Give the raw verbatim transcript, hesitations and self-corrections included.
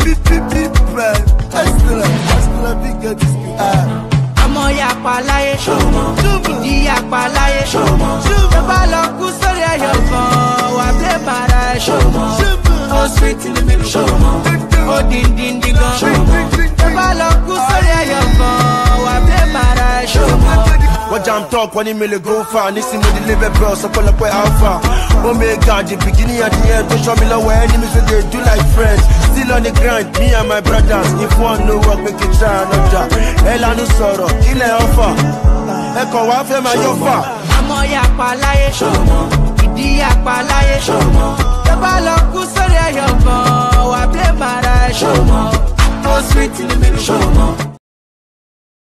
Pip pip pip man. Astra, astra big at this ah. Ọmọ yapa láyé, ìdí yapa láyé, tó bá lọ kú sórí ẹyọ kan, wà blé para ẹ̀. Oh sweet in the middle, oh din din din gan. Tó bá lọ kú sórí ẹyọ kan, wà blé para ẹ̀. What jam talk when he may go far. Listen to the liver bro, so pull up where alpha. Omega, the beginning and the end. Don't show me love where enemies so they do like friends. Still on the grind, me and my brothers. If one no work, make it try another. Ella no sorrow, kill a offer. Echo one for my offer. Ọmọ yapa láyé, ìdí yapa láyé, tó bá lọ kú sórí ẹyọ kan, wà blé para ẹ̀. Oh sweet in the middle,